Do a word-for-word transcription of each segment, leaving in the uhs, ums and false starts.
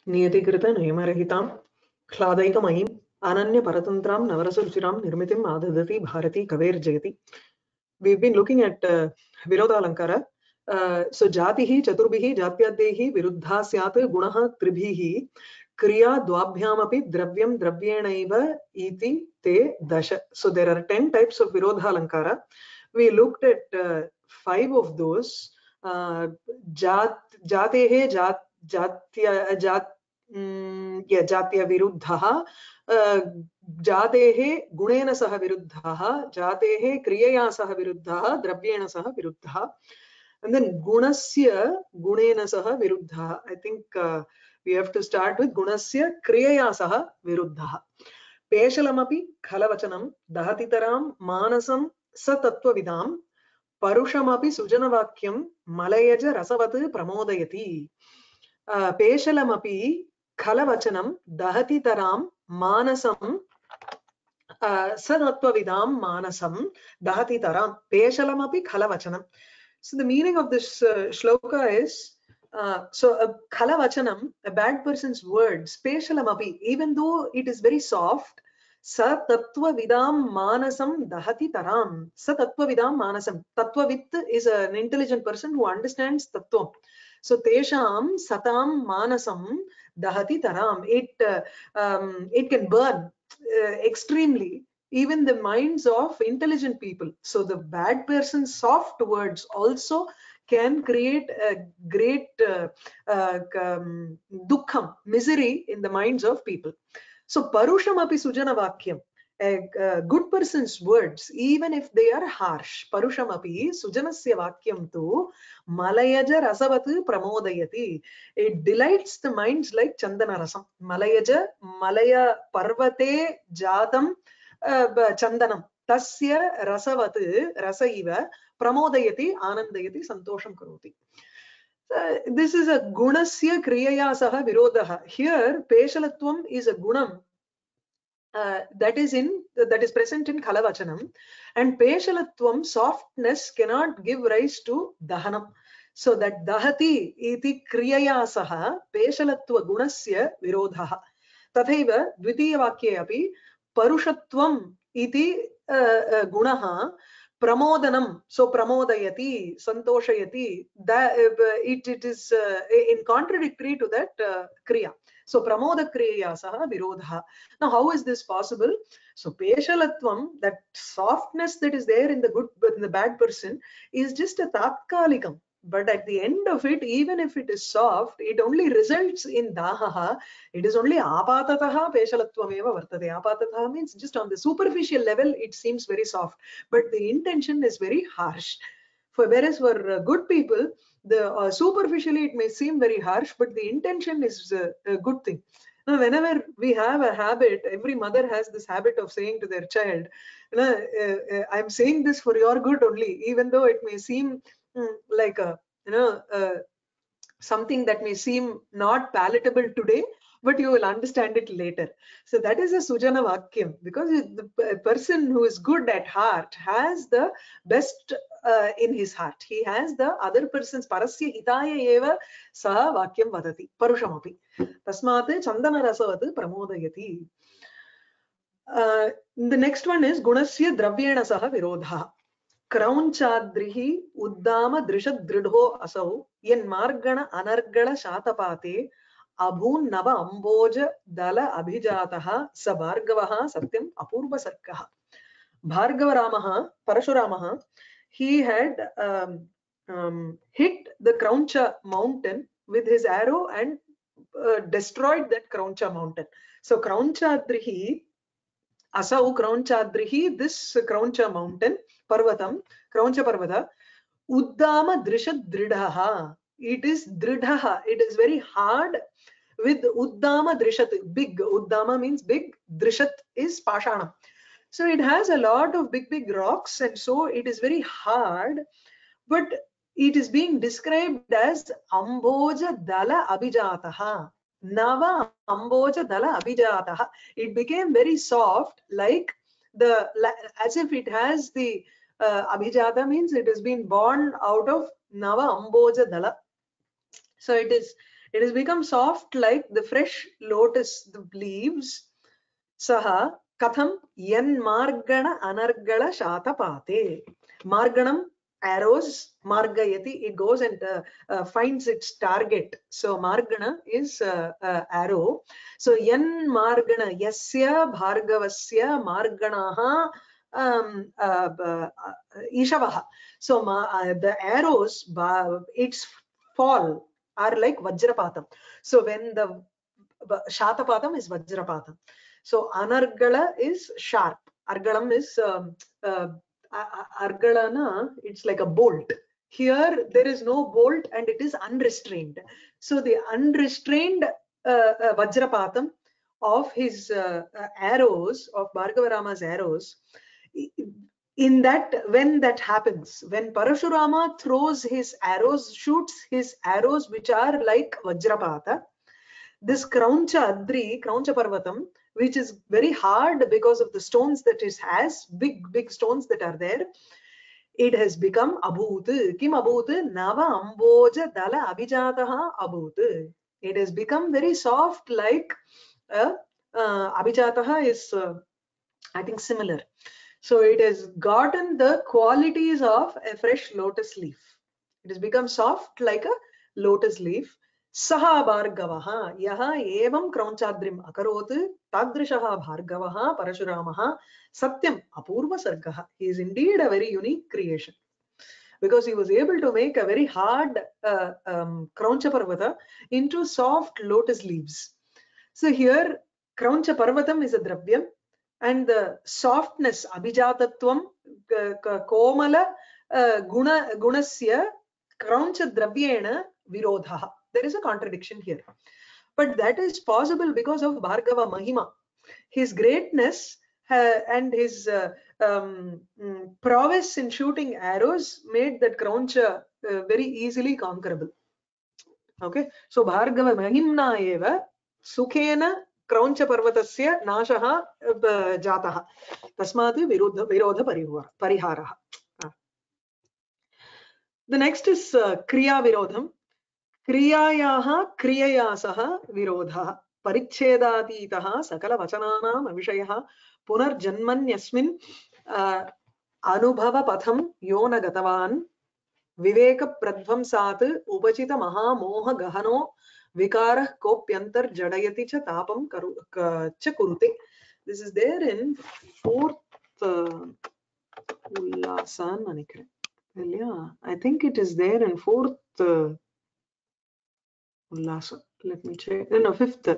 नियतिकृत नियमरहितां ह्लादैकमयीं अनन्यपरतन्त्रां नवरसरुचिरां निर्मितिम् आददति Bharti कवेर्जयति. We've been looking at uh, Virodhalankara. Uh, so jatihi chaturbihi jatyaddehi viruddha syat gunaha tribhihi kriya dvabhyamapi dravyam dravyenaiva iti te dasha. So there are ten types of Virodhalankara. We looked at uh, five of those. Uh, jat jatehe jat jatya jat mm, yeah jatya viruddha uh, जातेः गुणेन सह विरुद्धः जातेः क्रियया सह विरुद्धः द्रव्येण सह विरुद्धः and then गुणस्य गुणेन सह विरुद्धः. I think uh, we have to start with गुणस्य क्रियया सह विरुद्धः. पेशलमपि खलवचनं दहतितरां मानसं सतत्त्वविदां परुषमपि सुजनवाक्यं मलयज रसवत् प्रमोदयति. uh, पेशलमपि खलवचनं दहतितरां मानसं Uh, Sadattvavidam manasam dahati taram peshalamapi khalavachanam. So the meaning of this uh, shloka is, uh, so a khalavachanam, a bad person's words, peshalamapi, even though it is very soft, Satattvavidam manasam dahati taram. Satattvavidam manasam. Tattvavit is an intelligent person who understands tattva. So tesham satam manasam dahati taram. It, uh, um, it can burn Uh, extremely even the minds of intelligent people. So the bad person's soft words also can create a great uh, uh, um, dukkham, misery in the minds of people. So parusham api sujana vakyam, a, a good person's words, even if they are harsh, parusham api sujanasya vakyam tu malayaja rasavat pramodayati. It delights the minds like chandana rasam. Malayaja malaya parvate jatam uh, chandanam tasya rasavat rasaiva pramodayati anandayati santosham karoti. Uh, this is a gunasya kriyaya saha virodha. Here peshalatvam is a gunam Uh, that is in that is present in Khalavachanam, and Peshalatvam, softness, cannot give rise to Dahanam. So that Dahati iti kriyaya saha Peshalatva gunasya virodha. Tathaiva dvitiya vakye api Parushatvam iti uh, uh, gunaha pramodanam, so pramodayati, santoshayati, that uh, it, it is uh, in contradictory to that uh, kriya. So pramoda kriya saha virodha. Now how is this possible? So peshalatvam, that softness that is there in the good in the bad person, is just a tatkalikam. But at the end of it, even if it is soft, it only results in dahaha. It is only apatataha peshalatvam eva vartate. Apatataha means just on the superficial level it seems very soft, but the intention is very harsh. For whereas for uh, good people, the uh, superficially it may seem very harsh, but the intention is uh, a good thing. Now, whenever we have a habit, every mother has this habit of saying to their child, you know, uh, uh, I'm saying this for your good only, even though it may seem mm, like a, you know, uh, something that may seem not palatable today, but you will understand it later. So that is a sujana vakyam, because the person who is good at heart has the best uh, in his heart. He has the other person's parasya hitaya eva saha vakyam vadati parushamapi tasmat chandana rasavat pramodayati. Uh, the next one is gunasya dravyena saha virodha. Kraunchadrihi uddama drishadridho asau yen margana anargala shatapate abhun nava amboja dala abhijataha sa bhargavaha satyam apurva sarkaha. Bhargava Ramaha, Parashuramaha, he had um, um, hit the Krauncha mountain with his arrow and uh, destroyed that Krauncha mountain. So Kraunchadrihi, Asau Kraunchadrihi, this Krauncha mountain, Parvatam, Krauncha Parvata, Uddama Drishad Dridhaha. It is Dridhaha. It is very hard with Uddama Drishat. Big. Uddama means big. Drishat is Pashanam. So it has a lot of big, big rocks, and so it is very hard, but it is being described as Amboja Dala Abhijataha. Nava Amboja Dala Abhijataha. It became very soft, like the, as if it has the uh, Abhijata means it has been born out of Nava Amboja Dala. So it is It has become soft like the fresh lotus the leaves. Saha katham yan margana anargala shatapate. Marganam, arrows, margayati, it goes and uh, uh, finds its target. So margana is uh, uh, arrow. So yan margana yasya bhargavasya marganaha um, uh, uh, ishavaha. So ma, uh, the arrows, ba, its fall are like vajrapatam. So when the shatapatam is vajrapatam. So anargala is sharp. Argalam is um, uh, argalana. It's like a bolt. Here there is no bolt and it is unrestrained. So the unrestrained uh, uh, vajrapatam of his uh, uh, arrows, of Bhargavarama's arrows, in that, when that happens, when Parashurama throws his arrows, shoots his arrows which are like vajrapata, this Krauncha Adri, Krauncha Parvatam, which is very hard because of the stones that it has, big, big stones that are there, it has become Abhut. Kim Abhut? Nava Amboja Dala Abhijataha Abhut. It has become very soft like uh, uh, Abhijataha is, uh, I think, similar. So it has gotten the qualities of a fresh lotus leaf. It has become soft like a lotus leaf. Saha Bhargavaha Yaha Evam Kraunchadrim Akarot Tadrishaha Bhargavaha Parashuramaha Satyam Apurva Sargaha. He is indeed a very unique creation because he was able to make a very hard uh, um, Krauncha Parvata into soft lotus leaves. So here Krauncha Parvatam is a dravyam and the softness abhijatatvam komala uh, guna gunasya Krauncha dravyena virodha. There is a contradiction here, but that is possible because of Bhargava Mahima. His greatness uh, and his uh, um, prowess in shooting arrows made that Krauncha uh, very easily conquerable. Okay, so Bhargava Mahimna eva sukhena Krauncha Parvatasya nashaha jataha. Tasmatu virodha virodha pariharaha. The next is uh, Kriya Virodham. Kriyayaha kriyayasaha virodha. Parichedaditaha sakala vachananam avishayaha punar janmanyasmin uh, anubhava patham yona gatavan viveka pradvamsat upachita maha moha gahano vikarah kopyantar jadayati cha tapam karu, ka, cha kurute. This is there in fourth uh, Ullasan Manikre. Well, yeah, I think it is there in fourth uh, Ullasa. Let me check. No, no, fifth.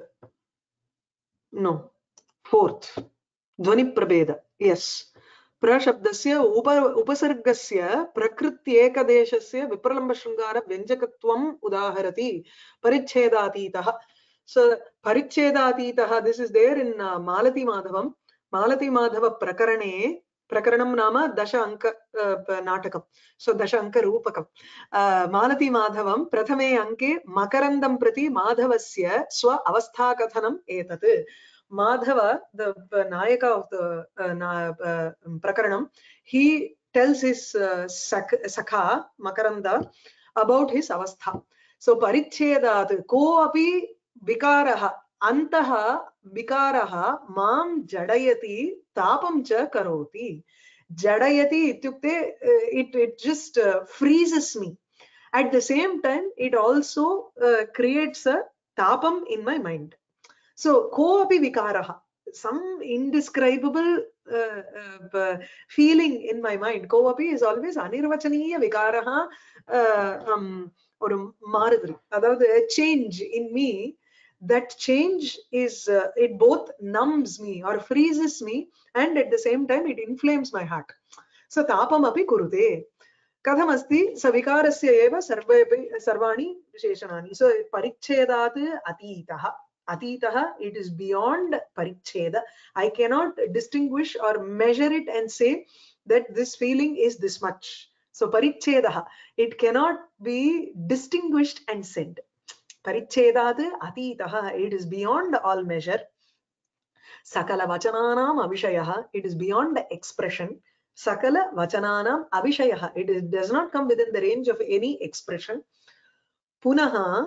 No, fourth. Dhvani Prabheda. Yes. Prashabdasya upasargasya prakrityekadeshasya vipralamba shringara vyanjakatvam udaharati parichedaditaha. So parichedaditaha, this is there in uh, Malati Madhavam. Malati Madhava Prakarane. Prakaranam nama Dasha Anka uh, Natakam. So Dasha Anka Rupakam. Uh, Malati Madhavam Prathame Anke Makarandam Prati Madhavasya Swa Avastha Kathanam Etat. Madhava, the uh, Nayaka of the uh, na, uh, Prakaranam, he tells his uh, sak Sakha, Makaranda, about his avastha. So Parichedat, ko api vikaraha, antaha vikaraha, mam jadayati, tapam cha karoti. Jadayati, ityukte, it, it just uh, freezes me. At the same time, it also uh, creates a tapam in my mind. So, ko api vikaraha, some indescribable uh, uh, feeling in my mind. Ko api is always anirvachaniya vikaraha, uh, um, or maradri. Adavadhu, a change in me. That change is, uh, it both numbs me or freezes me, and at the same time, it inflames my heart. So, tapam api kurute. Katham asti savikarasya eva sarvani visheshanani. So, parichedat atitaha. Atitaha, it is beyond paricheda. I cannot distinguish or measure it and say that this feeling is this much. So parichedaha, it cannot be distinguished and said. Parichedat atitaha, it is beyond all measure. Sakala vachananam avishayaha, it is beyond expression. Sakala vachananam avishayaha, it is, does not come within the range of any expression. Punaha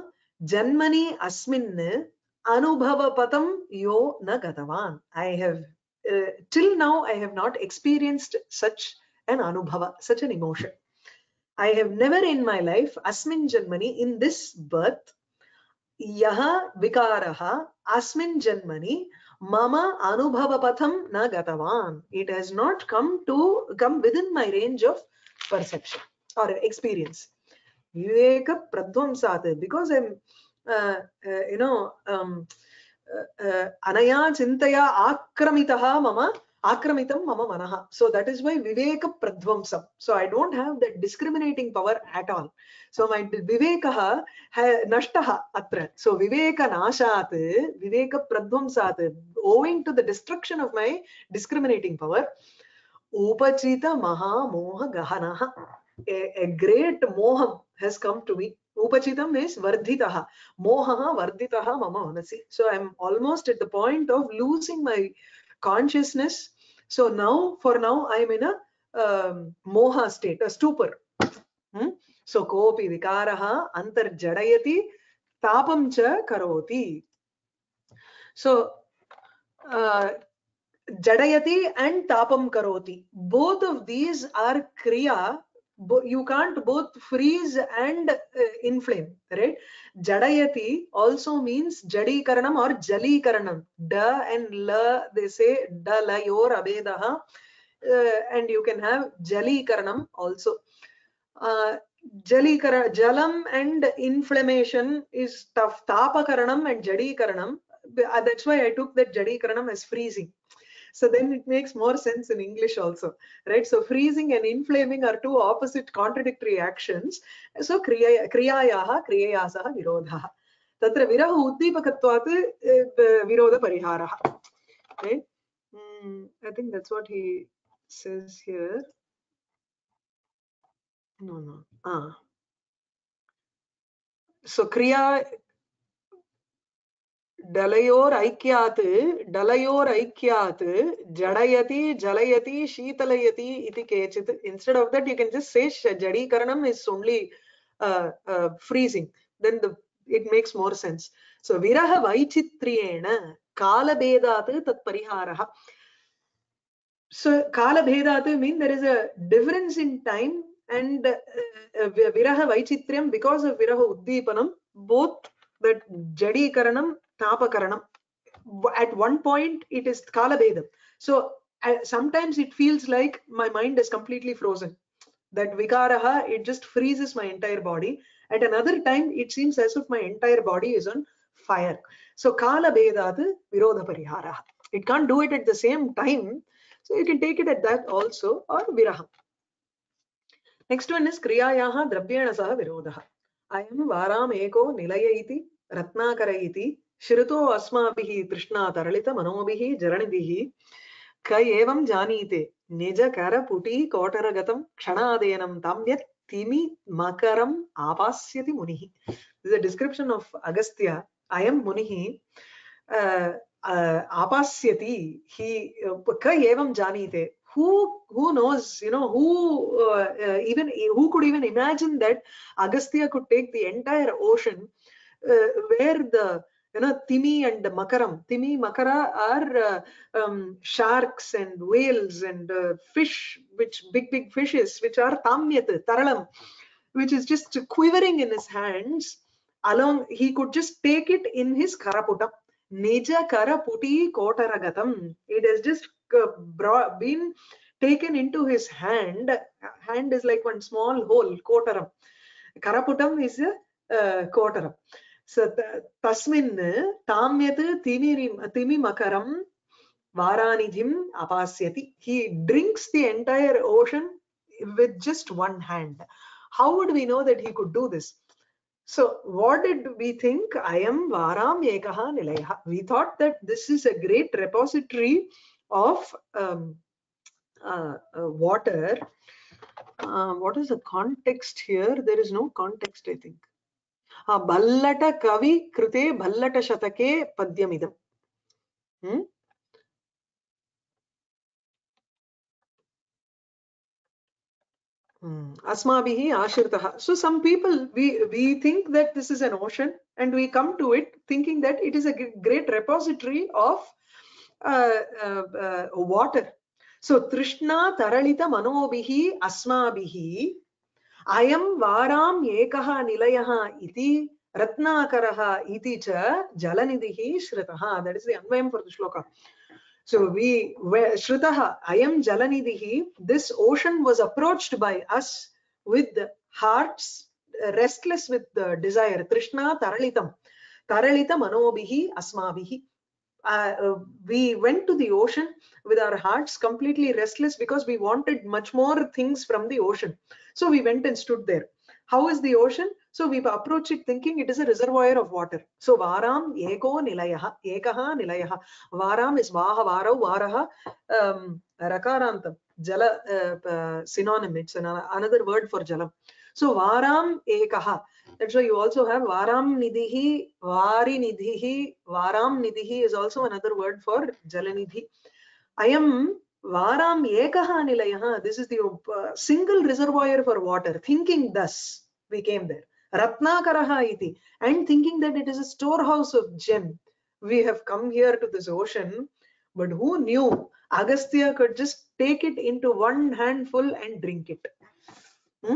Janmani asmin anubhava patam yo na gatavan. I have, uh, till now, I have not experienced such an anubhava, such an emotion. I have never in my life, asmin janmani, in this birth, yaha vikaraha, asmin janmani, mama anubhava patham na gatavan. It has not come to come within my range of perception or experience. Viveka pradvamsat, because I'm, uh, uh, you know, um, uh, uh, anaya chintaya akramitaha mama akramitam mama manaha. So that is why viveka pradvamsam. So I don't have that discriminating power at all. So my vivekaha nashtaha atra. So viveka nashat, viveka pradvamsat, owing to the destruction of my discriminating power, upachita maha moha gahanaha. A, a great moham has come to me. Upachitam is vardhitaha. Mohaha vardhitaha mama manasi. So I'm almost at the point of losing my consciousness. So now, for now, I'm in a um, moha state, a stupor. Hmm? So kopi vikaraha antar jadayati tapam cha karoti. So uh, jadayati and tapam karoti. Both of these are kriya. You can't both freeze and uh, inflame, right? Jadayati also means jadikaranam or jalikaranam. Da and la, they say da la yor abedaha, uh, and you can have jalikaranam also. Uh, jalikara, jalam and inflammation is tough. Tapakaranam and jadikaranam. That's why I took that jadikaranam as freezing. So then it makes more sense in English also, right? So freezing and inflaming are two opposite contradictory actions. So kriya kriyayaha kriyayasaha virodha. Tatra viraha uddipakatvat virodha pariharaha. Right? Mm, I think that's what he says here. No, no. Ah. So kriya Dalayor aikyat, dalayor aikyat, jadayati, jalayati, sheetalayati, iti kechit. Instead of that, you can just say jadi karanam is only uh, uh, freezing. Then the it makes more sense. So viraha vaichitriyena kala bedat tat pariharaha. So kala bhedat mean there is a difference in time, and uh, uh, viraha vaichitriyam, because of viraha uddipanam, both that jadi karanam, tapa karanam, at one point it is kala bedam. So uh, sometimes it feels like my mind is completely frozen. That vikaraha, it just freezes my entire body. At another time, it seems as if my entire body is on fire. So kala bedat virodha parihara. It can't do it at the same time. So you can take it at that also, or viraham. Next one is kriyayaha dravyena saha virodha. Ayam varam eko nilaya iti ratnakara iti shrito asmabihi trishna taralita manobihi jaranibihi ka evam janite nija kara puti kotaragatam kshanaadenam tamyat timi makaram apasyati munihi. This is a description of Agastya. Ayam munihi uh, uh, apasyati. He ka evam janite. Who who knows, you know, who uh, uh, even who could even imagine that Agastya could take the entire ocean, uh, where the, you know, Timi and Makaram, Timi, Makara are uh, um, sharks and whales and uh, fish, which big big fishes, which are Tamyat, Taralam, which is just quivering in his hands. Along, he could just take it in his Karaputa. Nija Karaputi Kotaragatam. It has just uh, brought, been taken into his hand. Hand is like one small hole, Kotaram. Karaputam is a uh, Kotaram. So tasmin tamyat timirim timi makaram varanidhim apasyati. He drinks the entire ocean with just one hand. How would we know that he could do this? So what did we think? I am varam ekaha nilayaha. We thought that this is a great repository of um, uh, uh, water. Uh, what is the context here? There is no context, I think. Ballata kavi krute ballata shatake padyamidam. Hmm? Hmm. Asmabihi ashirtaha. So some people, we, we think that this is an ocean and we come to it thinking that it is a great repository of uh, uh, uh, water. So Trishna Taralita Manobihi Asmabihi Ayam Varam Ekaha Nilayaha Iti Ratnakaraha Iti Cha Jalanidhi Shritaha. That is the Anvayam for the shloka. So we were Shritaha, Ayam Jalanidhi, this ocean was approached by us with hearts restless with the desire. Trishna Taralitam. Taralita Manobihi Asmabihi. Uh, uh, we went to the ocean with our hearts completely restless because we wanted much more things from the ocean. So we went and stood there. How is the ocean? So we approach it thinking it is a reservoir of water. So Varam Eko Nilayaha, Ekaha Nilayaha. Varam is Vaha Varau Varaha um, Rakarantam. Jala uh, uh, synonym. It's an, another word for Jalam. So Varam Ekaha. That's why you also have Varam Nidhihi, Vari Nidhihi, Varam Nidhihi is also another word for Jalanidhi. I am Varam Ekaha Nilayaha. This is the uh, single reservoir for water. Thinking thus, we came there. Ratnakaraha iti. And thinking that it is a storehouse of gem. We have come here to this ocean, but who knew Agastya could just take it into one handful and drink it. Hmm?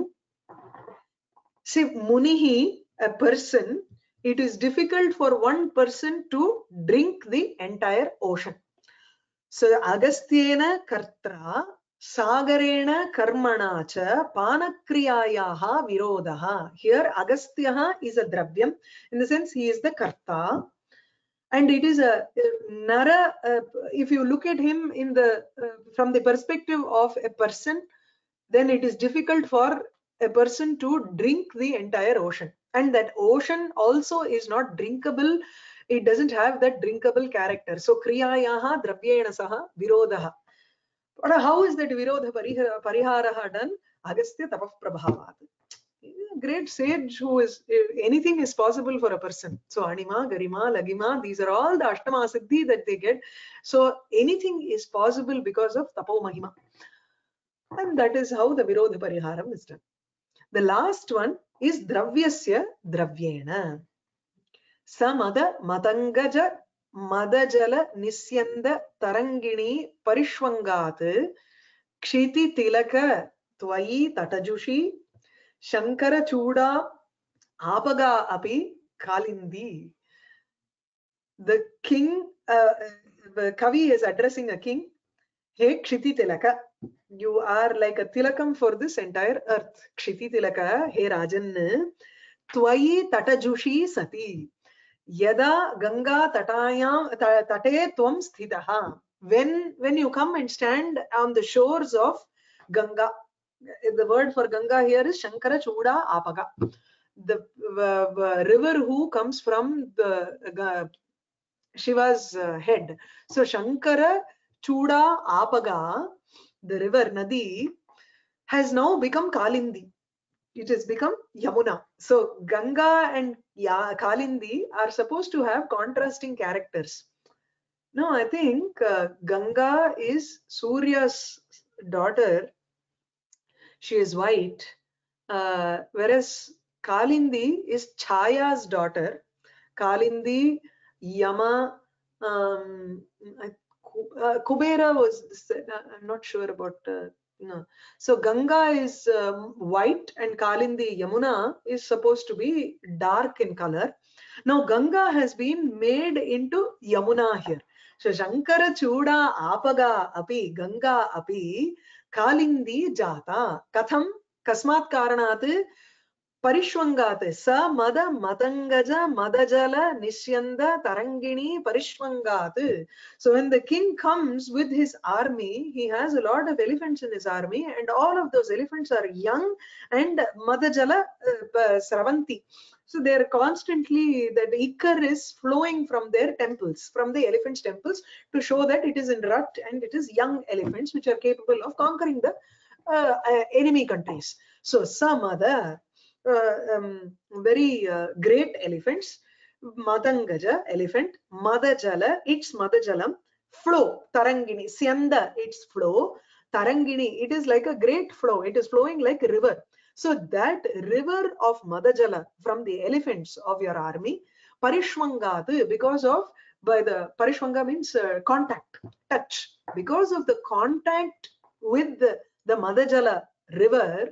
See, Munihi, a person, it is difficult for one person to drink the entire ocean. So, Agasthyena Kartra, Sagarena Karmana cha Panakriyayaha Virodaha. Here, Agastyaha is a Dravyam. In the sense, he is the Karta. And it is a Nara, uh, if you look at him in the uh, from the perspective of a person, then it is difficult for a person to drink the entire ocean. And that ocean also is not drinkable. It doesn't have that drinkable character. So kriyayaha dravyena saha virodaha. But how is that virodha pariharaha done? Agastya tapah prabhavat. Great sage who is, anything is possible for a person. So Anima, Garima, Lagima, these are all the Ashtama Siddhi that they get. So anything is possible because of Tapo Mahima. And that is how the Virodha Pariharam is done. The last one is Dravyasya Dravyena. Samada Matangaja Madajala Nisyanda Tarangini Parishwangat Kshiti Tilaka Twayi Tatajushi Shankara Chuda Apaga Api Kalindi. The king, uh, the Kavi is addressing a king. Hey Kshiti Tilaka, you are like a tilakam for this entire earth. Kshiti Tilaka, hey Rajan, Twayi Tatajushi Sati. Yada Ganga Tatayam Tate Tvam Sthitaha. When when you come and stand on the shores of Ganga, the word for Ganga here is Shankara Chuda Apaga. The uh, river who comes from the uh, Shiva's uh, head. So Shankara Chuda Apaga, the river Nadi, has now become Kalindi. It has become Yamuna. So Ganga and ya Kalindi are supposed to have contrasting characters. No, I think uh, Ganga is Surya's daughter. She is white, uh, whereas Kalindi is Chaya's daughter. Kalindi, Yama, um, uh, Kubera was, I'm not sure about, uh, no. So Ganga is um, white and Kalindi, Yamuna is supposed to be dark in color. Now Ganga has been made into Yamuna here. So Shankara Chuda Apaga Api, Ganga Api, Kalindi Jata. Katham Kasmat Karanat Parishwangat. Sa Mada Matangaja Madajala Nishyanda Tarangini Parishwangat. So when the king comes with his army, he has a lot of elephants in his army, and all of those elephants are young and Madajala uh, Sravanti. So they're constantly, that ichor is flowing from their temples, from the elephants' temples, to show that it is in rut and it is young elephants which are capable of conquering the uh, uh, enemy countries. So some other uh, um, very uh, great elephants, Matangaja, elephant, Madajala, its Madajalam, flow, Tarangini, Syanda, its flow, Tarangini, it is like a great flow. It is flowing like a river. So that river of Madajala from the elephants of your army, Parishwangat, because of, by the Parishwanga means uh, contact, touch. Because of the contact with the, the Madajala river,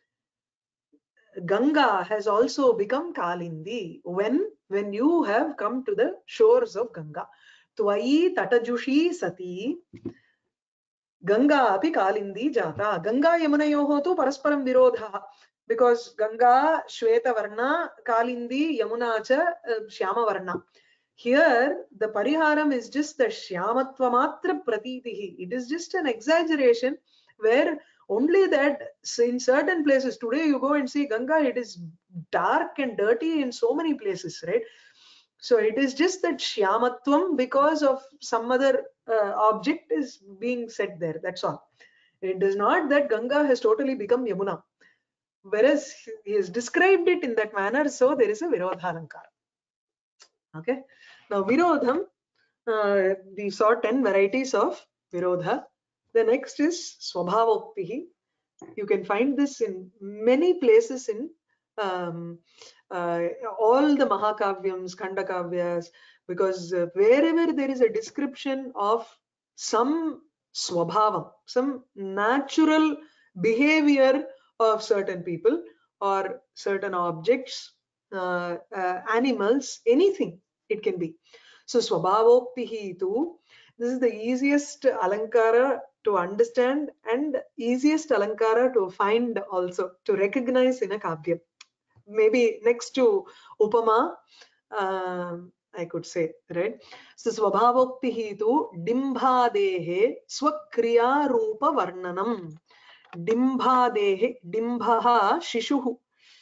Ganga has also become Kalindi when when you have come to the shores of Ganga. Twayi tatajushi sati Ganga api Kalindi jata. Ganga Yamunayoho tu parasparam virodha. Because Ganga Shweta Varna, Kalindi Yamuna cha uh, Shyama Varna. Here the Pariharam is just the Shyamatva matra pratitihi. It is just an exaggeration where only that in certain places, today you go and see Ganga, it is dark and dirty in so many places, right? So it is just that Shyamatvam because of some other uh, object is being said there. That's all. It is not that Ganga has totally become Yamuna. Whereas he has described it in that manner, so there is a Virodha Alankara. Okay. Now Virodham, uh, we saw ten varieties of Virodha. The next is Swabhavoktihi. You can find this in many places in um, uh, all the Mahakavyams, Khandakavyas, because uh, wherever there is a description of some swabhavam, some natural behavior of certain people or certain objects, uh, uh, animals, anything it can be. So Swabhavoktihi tu, this is the easiest Alankara to understand and easiest Alankara to find also, to recognize in a Kavya. Maybe next to Upama, um, I could say, right? So Swabhavoktihi tu Dimbhadehe Swakriya Rupa Varnanam. Dimbhadehe, Dimbhaha Shishuhu.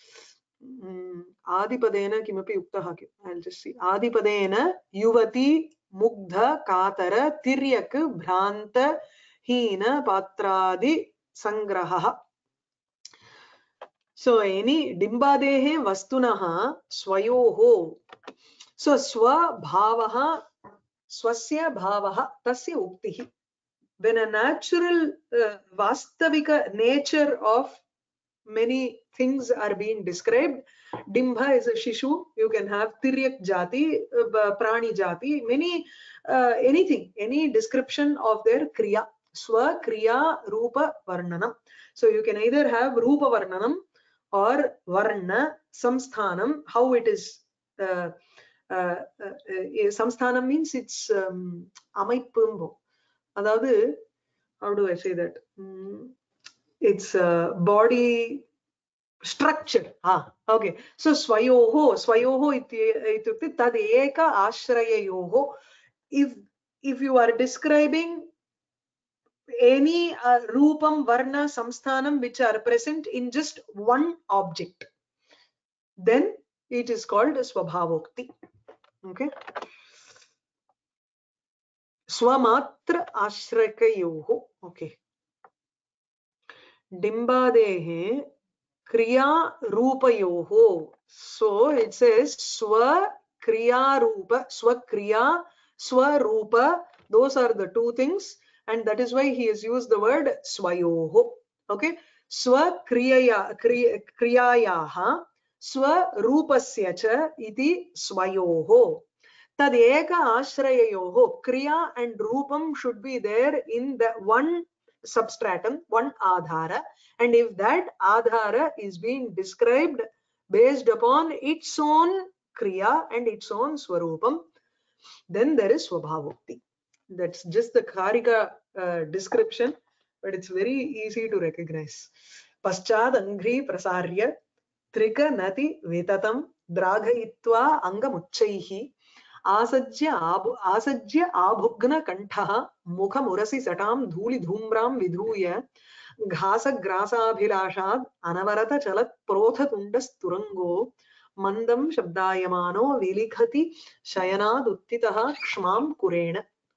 Adipadena kimapi uktaha. I'll just see. Adipadena Yuvati Mugdha Katara Tiryak Bhranta Hina Patradi Sangraha. So any Dimbadehe Vastunaha Swayoho. So Swa Bhavaha Swasya Bhavaha Tasya Uktihi. When a natural uh, Vastavika nature of many things are being described, Dimbha is a Shishu, you can have Tiryak Jati, uh, Prani Jati, many, uh, anything, any description of their Kriya, Swa Kriya Rupa Varnanam. So you can either have Rupa Varnanam or Varna Samsthanam, how it is. Uh, uh, uh, uh, Samsthanam means it's um, Amaipumbo. Adavadu, how do I say that? Mm, it's uh, body structure. Ah, okay. So Swayoho, Swayoho ityukte tad eka ashrayayoho. If if you are describing any uh, Rupam, Varna, Samsthanam which are present in just one object, then it is called Swabhavokti. Okay. Swamatra ashrakayoho. Okay. Dimbadehe Kriya Rupayoho. So it says Swa Kriya Rupa, Swa Kriya, Swa Rupa. Those are the two things, and that is why he has used the word Swayoho. Okay. Swa Kriyaya Kriyayaha Swa Rupasya cha iti Swayoho. Tad eka ashrayayoho. Kriya and Rupam should be there in the one substratum, one adhara, and if that adhara is being described based upon its own kriya and its own swarupam, then there is swabhavokti. That's just the karika uh, description, but it's very easy to recognize. Paschad angri prasarya trika nati vetatam draghayitva angamuchaihi आसज्य आभु आसज्य आभुग्न कंठः मुखमुरसि सटां धूलि धूम्रां विधूय घास ग्रासाभिलाषात् अनवरत चलत् प्रोथ तुण्डस्तुरंगो मंदं शब्दायमानो विलिखति शयनाद् उत्थितः क्ष्मां कुरेण.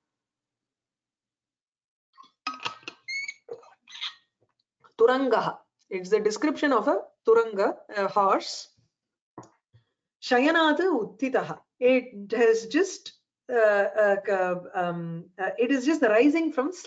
Turangah, it's the description of a turanga, a horse. Shayanat uttitaha. It has just uh, uh, um, uh, it is just rising from sleep.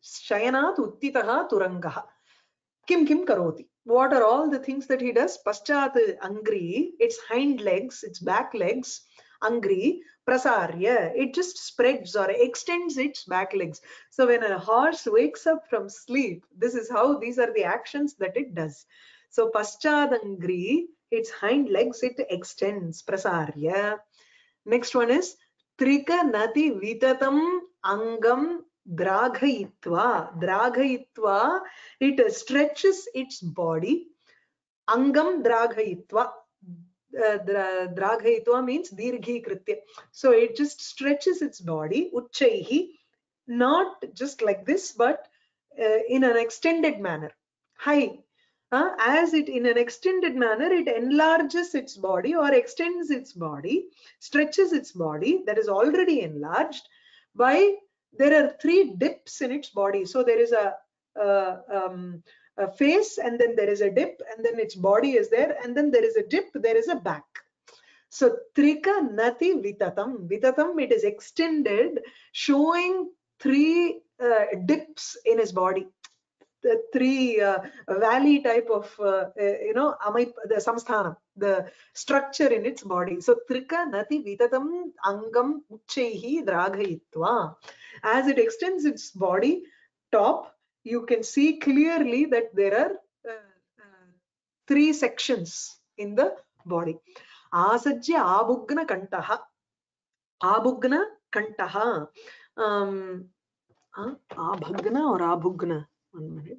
Shayanat uttitaha turangaha. Kim kim karoti. What are all the things that he does? Paschat angri, its hind legs, its back legs, angri, prasarya, it just spreads or extends its back legs. So when a horse wakes up from sleep, this is how these are the actions that it does. So paschat angri, its hind legs, it extends, prasarya. Next one is Trika nati vitatam angam draghayitva. Draghayitva, it stretches its body. Angam draghayitva. Uh, draghayitva means dirghi kritya. So it just stretches its body. Uchchaihi, not just like this, but uh, in an extended manner. High. Uh, as it in an extended manner, it enlarges its body or extends its body, stretches its body that is already enlarged by, there are three dips in its body. So there is a, a, um, a face, and then there is a dip, and then its body is there, and then there is a dip, there is a back. So trika nati vitatam. Vitatam, it is extended, showing three uh, dips in his body. The three uh, valley type of, uh, uh, you know, the samsthanam, the structure in its body. So, trika nati vitatam angam uchchaihi draghayitva. As it extends its body, top, you can see clearly that there are uh, uh, three sections in the body. Asajya abhugna kantaha. Abhugna kantaha. Um, uh, abhagna or abhugna? One minute.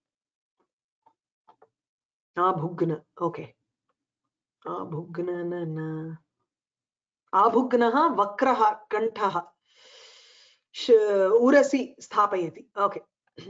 Abhugna. Okay. Abhugna na na. Abhugnaha vakraha kantaha. Urasi sthapayati. Okay.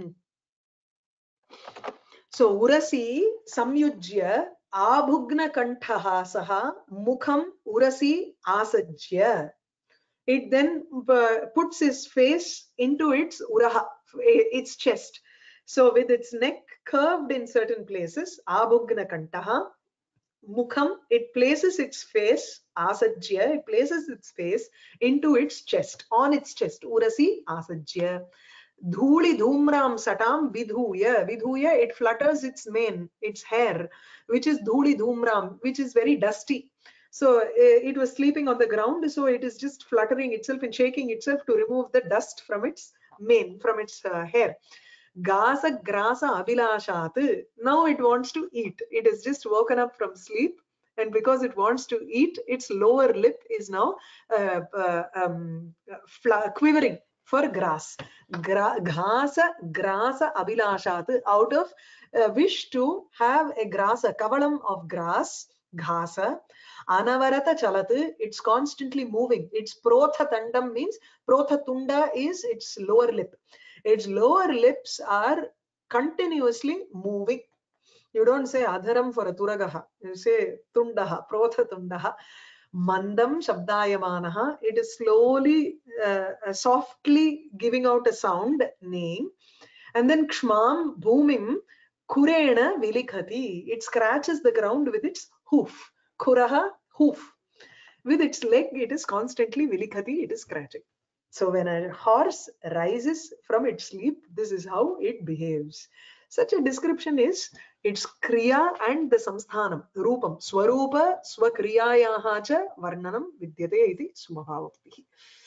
So urasi samyujya abhugna kantaha saha mukham urasi asajya. It then uh, puts his face into its uraha, its chest. So with its neck curved in certain places, abhugna kantaha, mukham, it places its face, asajya, it places its face into its chest, on its chest, urasi asajya. Dhuli dhumram satam vidhuya. Vidhuya, it flutters its mane, its hair, which is dhuli dhumram, which is very dusty. So uh, it was sleeping on the ground, so it is just fluttering itself and shaking itself to remove the dust from its mane, from its uh, hair. Gasa grasa abilashat. Now it wants to eat. It is just woken up from sleep, and because it wants to eat, its lower lip is now uh, uh, um, quivering for grass. Gra Ghasa grasa abilashat, out of a wish to have a grass, a kavalam of grass. Ghasa anavarata chalat, it's constantly moving. Its protha tandam means protha tunda is its lower lip. Its lower lips are continuously moving. You don't say adharam for a turagaha. You say tundaha, protha tundaha. Mandam shabdayamanaha. It is slowly, uh, softly giving out a sound, name. And then kshmam bhumim kurena vilikhati. It scratches the ground with its hoof. Kuraha, hoof. With its leg, it is constantly vilikhati, it is scratching. So when a horse rises from its sleep, this is how it behaves. Such a description is its kriya and the samsthanam, rupam, swarupa, swakriyayaha cha varnanam vidyate iti swabhavaktihi.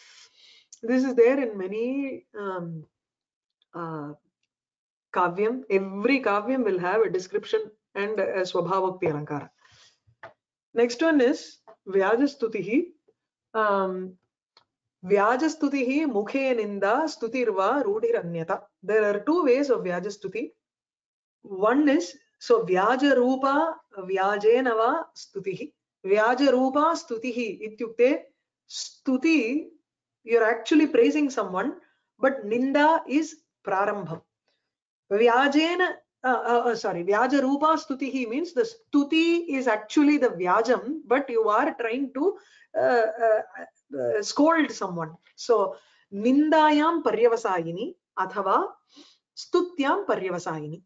This is there in many um, uh, kavyam. Every kavyam will have a description and a swabhavakti alankara. Next one is Vyajastutihi. Um, Vyajastutihi mukhe ninda stutirva rudiranyata. There are two ways of Vyajastuti. One is, so Vyaja Rupa Vyajenava Stutihi. Vyaja Rupa Stutihi ityukte Stuti, you're actually praising someone, but Ninda is Prarambham. Vyajena, uh, uh, uh, sorry, Vyaja Rupa Stutihi means the Stuti is actually the Vyajam, but you are trying to uh, uh, uh, scold someone. So, Nindayam Paryavasayini athava Stutyam Paryavasayini.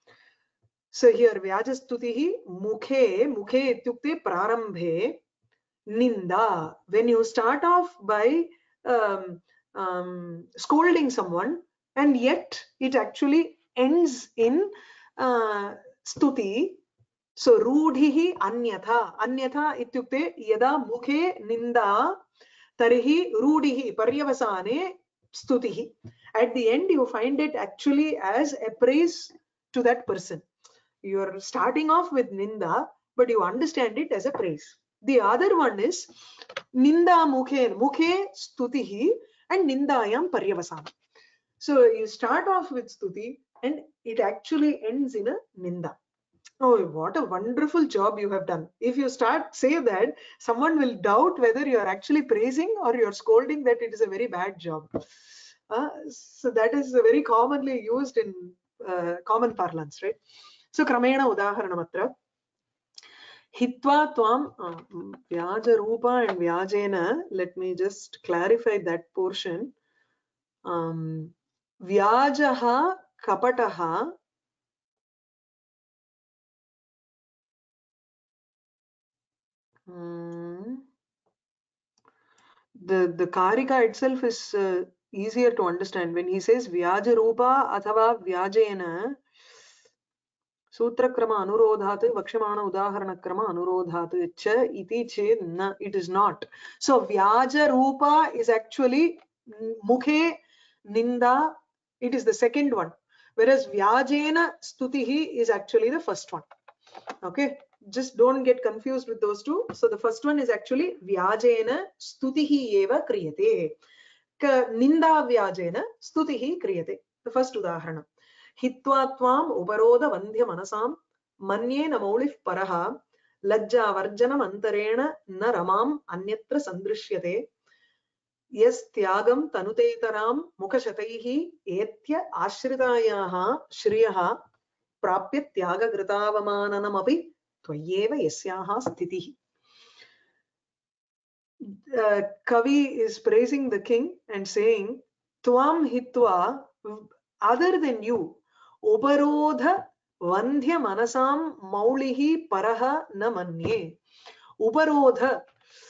So here Vyajastutihi mukhe, mukhe ityukte prarambhe ninda. When you start off by um, um, scolding someone, and yet it actually ends in uh, stuti. So rudhihi anyatha. Anyatha ityukte yada mukhe ninda tarihi rudhihi paryavasane stutihi. At the end you find it actually as a praise to that person. You're starting off with ninda, but you understand it as a praise. The other one is ninda mukhe, mukhe stutihi and nindayam paryavasana. So you start off with stuti and it actually ends in a ninda. Oh, what a wonderful job you have done. If you start say that, someone will doubt whether you are actually praising or you are scolding that it is a very bad job. Uh, so that is very commonly used in uh, common parlance, right? So kramena udaharanamatra. Hitva tvam uh, vyaja rupa and vyajena. Let me just clarify that portion. Um, Vyajaha kapataha um, the the karika itself is uh, easier to understand. When he says vyaja rupa athava vyajena sutrakrama anurodhat vakshamana udaharanakrama anurodhat cha iti ched na, it is not. So vyaja rupa is actually mukhe ninda, it is the second one, whereas vyajena stutihi is actually the first one. Okay, just don't get confused with those two. So the first one is actually vyajena stutihi eva kriyate. Ninda vyajena stutihi kriyate. The first udaharana. Hitva tvam uparoda vandhya manasam manye namaulif paraha lajja varjanam antarena na ramam anyatra sandrishyate yes tyagam tanutetaram mukhashataihi etya ashritayaha shriyaha prapya tyaga gritavamananamapi त्वय्येव यस्याः स्थितिः. Uh, Kavi is praising the king and saying, Tvam hitva, other than you, uparodha vandhya manasam maulihi paraha na manye. Uparodha,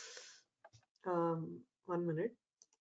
um, one minute.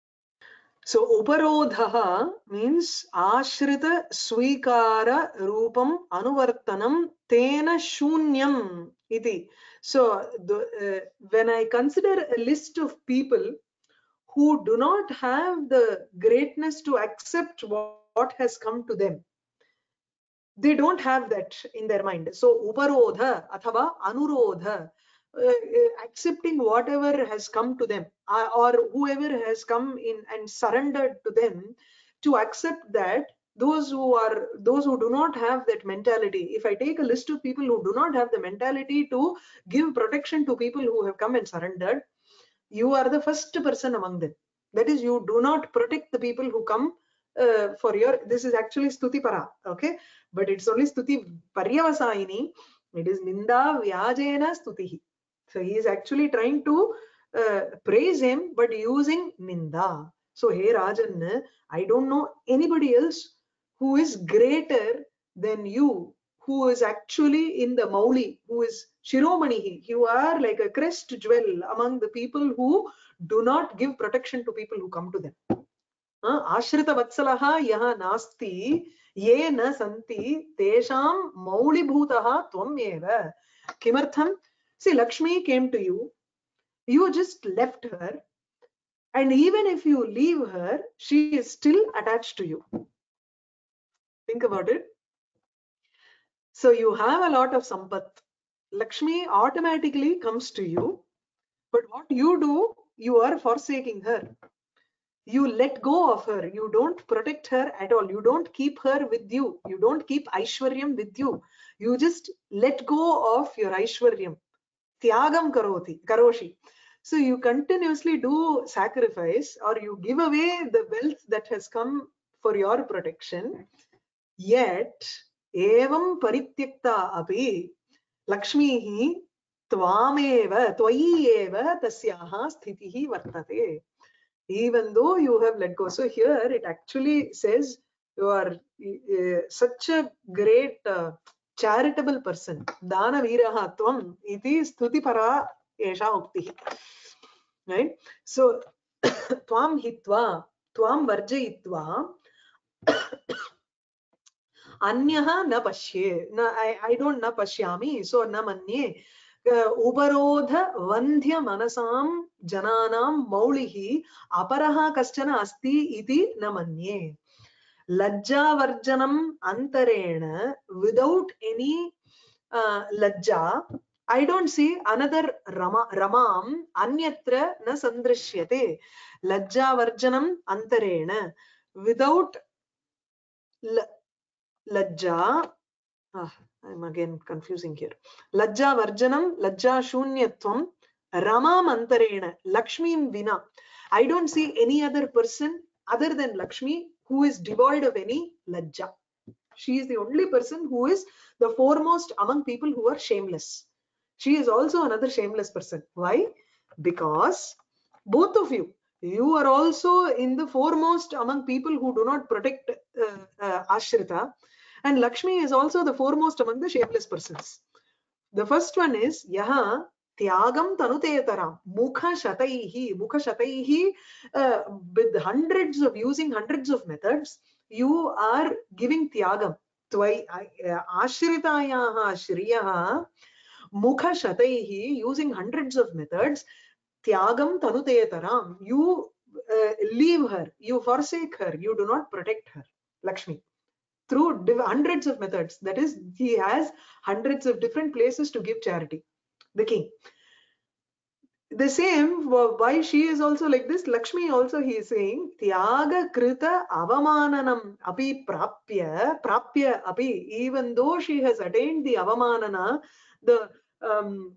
So uparodha means ashrita swikara rupam anuvartanam tena shunyam iti. So the, uh, when I consider a list of people who do not have the greatness to accept what, what has come to them, they don't have that in their mind. So uparodha athava anurodha, uh, accepting whatever has come to them, uh, or whoever has come in and surrendered to them, to accept that those who are those who do not have that mentality. If I take a list of people who do not have the mentality to give protection to people who have come and surrendered, you are the first person among them. That is, you do not protect the people who come uh, for your, this is actually stuti para, okay, but it's only stuti paryavasayini. It is ninda vyajena stutihi. So he is actually trying to uh, praise him, but using ninda. So hey Rajan, I don't know anybody else who is greater than you, who is actually in the mauli, who is shiromanihi. You are like a crest jewel among the people who do not give protection to people who come to them. Ashrita vatsalaha yaha nasti ye na santi tesham mauli bhutaha tvam eva. Kimartham? See, Lakshmi came to you, you just left her, and even if you leave her, she is still attached to you. Think about it. So you have a lot of sampat. Lakshmi automatically comes to you, but what you do, you are forsaking her. You let go of her. You don't protect her at all. You don't keep her with you. You don't keep Aishwaryam with you. You just let go of your Aishwaryam. Tyagam karoti, karoshi. So you continuously do sacrifice, or you give away the wealth that has come for your protection. Yet, evam parityakta api Lakshmihi tvameva tvayeva tasyaha sthitihi vartate. Even though you have let go. So here it actually says you are uh, such a great uh, charitable person. Dana viraha tvam iti stuti para esha ukti. Right? So tvam hitva, tvam varjayitva Anyaha na pashye. Na, I, I don't na pashyami, so na manye. Uparodha vandhya manasam jananam maulihi aparaha kaschana asti iti na manye. Lajja varjanam antarena, without any uh, lajja, I don't see another rama, ramam anyatra na sandrishyate. Lajja varjanam antarena, without lajja. Ah, I'm again confusing here. Lajja varjanam, lajja shunyatvam, ramam antarena, Lakshmi vina. I don't see any other person other than Lakshmi who is devoid of any lajja. She is the only person who is the foremost among people who are shameless. She is also another shameless person. Why? Because both of you, you are also in the foremost among people who do not protect uh, uh, Ashrita. And Lakshmi is also the foremost among the shameless persons. The first one is Yaha Tyagam Tanutetaram Mukha Shataihi. Mukha Shataihi, uh, with hundreds of using hundreds of methods, you are giving Tyagam. Tvai Ashritayaha Shriyaha Mukha Shataihi, using hundreds of methods, Tyagam Tanutetaram. You uh, leave her, you forsake her, you do not protect her. Lakshmi. Through hundreds of methods. That is, he has hundreds of different places to give charity. The king. The same, why she is also like this, Lakshmi also he is saying, Tyaga Krita Avamananam api prapya, prapya api, even though she has attained the Avamanana, the um,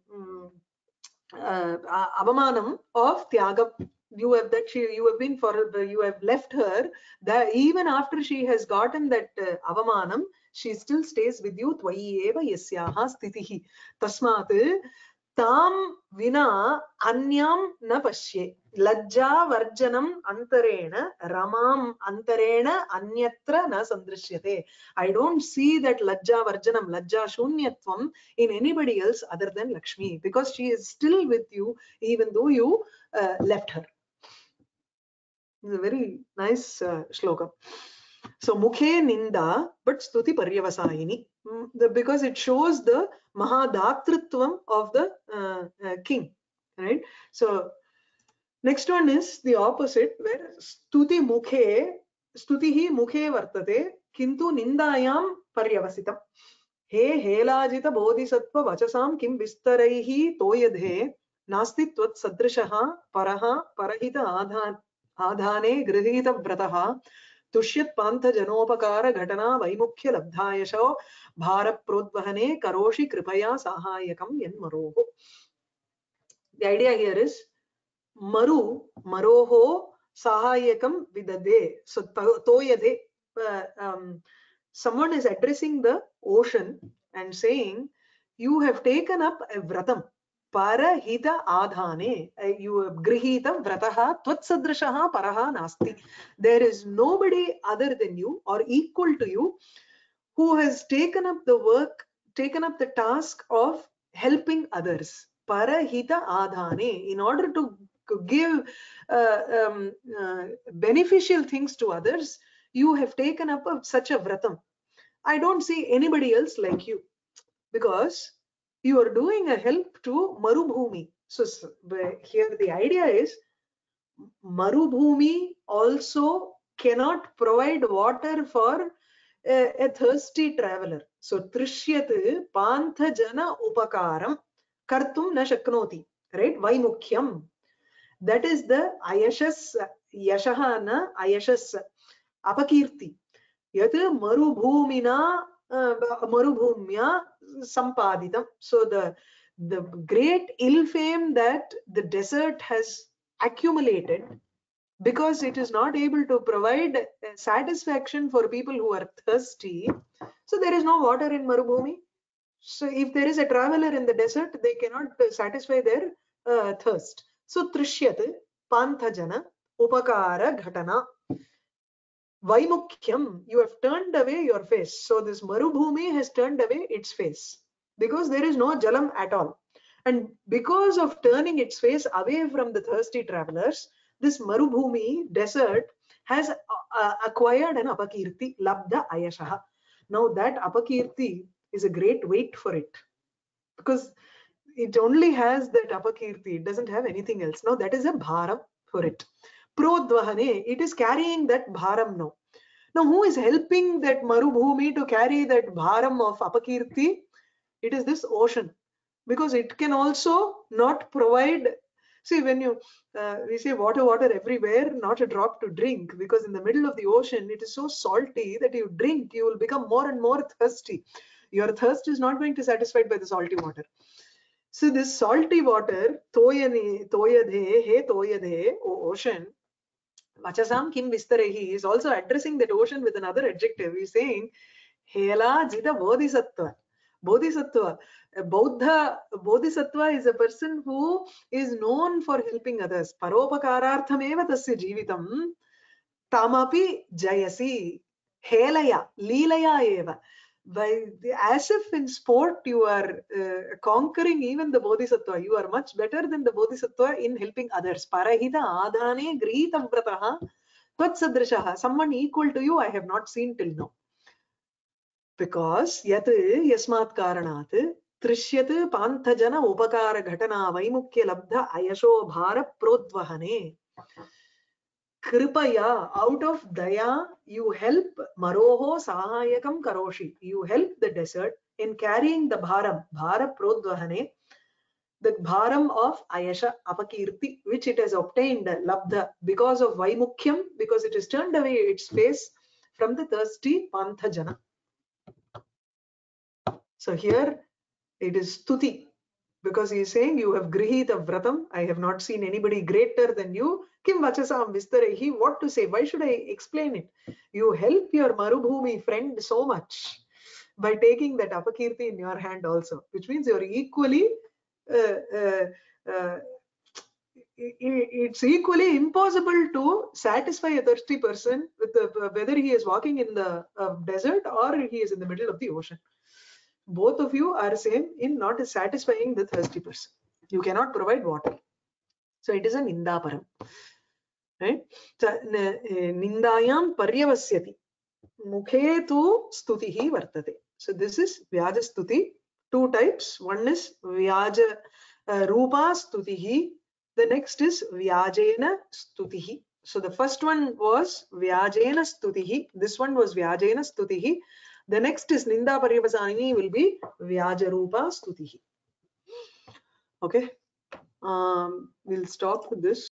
uh, Avamanam of Tyaga, you have that she you have been for you have left her, that even after she has gotten that uh, Avamanam, she still stays with you. Tvayi eva yasyaha stitihi tasmat tam vina anyam na pashye. Lajja varjanam antarena ramam antarena anyatra na sandrishyate. I don't see that lajja varjanam, lajja shunyatvam in anybody else other than Lakshmi, because she is still with you even though you uh, left her. It's a very nice uh, shloka. So mukhe ninda, but stuti paryavasayini, mm, the, because it shows the mahadaktritvam of the uh, uh, king, right? So next one is the opposite, where stuti mukhe, stutihi mukhe vartate, kintu nindayam paryavasitam. He helajita bodhisattva vachasam kim vistaraihi toyadhe nasti tvat sadrishaha paraha parahita adhan adhane grihita vrataha तुष्यत् पांथ जनोपकार घटना वैमुख्य लब्धायशो भार प्रोद्वहने करोषि कृपया साहायकम यन्मरोः. The idea here is maru maroho sahayakam vidade. So toyade, uh, um, someone is addressing the ocean and saying, you have taken up a vratam. Parahita adhane, you have grihita vrataha tvatsadrishaha paraha nasti. There is nobody other than you or equal to you who has taken up the work, taken up the task of helping others. Parahita adhane, in order to give uh, um, uh, beneficial things to others, you have taken up a, such a vratam. I don't see anybody else like you, because you are doing a help to Marubhumi. So here the idea is, Marubhumi also cannot provide water for a, a thirsty traveler. So Trishyat Pantha Jana Upakaram Kartum na Shaknoti, right? Vaimukhyam. That is the Ayashas, Yashahana Ayashas Apakirti. Yat Marubhumina uh, Marubhumya Sampaditam. So the the great ill fame that the desert has accumulated, because it is not able to provide satisfaction for people who are thirsty. So there is no water in Marubhumi. So if there is a traveler in the desert, they cannot satisfy their uh, thirst. So Trishyat Panthajana Upakara Ghatana Vaimukhyam, you have turned away your face. So this Marubhumi has turned away its face because there is no Jalam at all. And because of turning its face away from the thirsty travelers, this Marubhumi desert has uh, acquired an apakirti, labdha ayashaha. Now that apakirti is a great weight for it, because it only has that apakirti, it doesn't have anything else. Now that is a bharam for it. Prodvahane, it is carrying that bharam now. Now who is helping that Marubhumi to carry that bharam of apakirti? It is this ocean, because it can also not provide. See, when you uh, we say water, water everywhere, not a drop to drink, because in the middle of the ocean it is so salty that you drink, you will become more and more thirsty. Your thirst is not going to be satisfied by the salty water. So this salty water, toyane, toyadhe, he toyadhe, O ocean, Vachasam kim vistarehi, is also addressing that ocean with another adjective. He's saying, Hela jita bodhisattva. Bodhisattva. A Buddha, Bodhisattva is a person who is known for helping others. Paropakararthameva tasya jivitam tamapi jayasi. Helaya, leelaya eva. By the, as if in sport you are uh, conquering even the bodhisattva, you are much better than the bodhisattva in helping others. Parahita adhane gritam vrataha tvatsadrishaha. Someone equal to you I have not seen till now. Because yat yasmat karanat trishyat panthajana upakara ghatana vaimukya labdha ayasho bhara prodvahane. Kripaya, out of daya, you help Maroho Sahayakam Karoshi. You help the desert in carrying the bharam, bhara prodvahane, the bharam of Ayasha Apakirti, which it has obtained, Labdha, because of Vaimukyam, because it has turned away its face from the thirsty Panthajana. So here it is Stuti, because he is saying, you have grihita vratam, I have not seen anybody greater than you. Kim vachasam vistarehi, what to say? Why should I explain it? You help your Marubhumi friend so much by taking that apakirti in your hand also, which means you're equally uh, uh, uh, it's equally impossible to satisfy a thirsty person with the, whether he is walking in the uh, desert or he is in the middle of the ocean. Both of you are same in not satisfying the thirsty person. You cannot provide water. So it is a nindaparam. Right? So, nindayam paryavasyati. Mukhe tu stutihi vartate. So this is vyaja stuti. Two types. One is vyaja uh, rupa stutihi. The next is vyajena stutihi. So the first one was vyajena stutihi. This one was vyajena stutihi. The next is ninda paryavasani will be vyaja rupa stutihi. Okay. Um, we'll stop with this.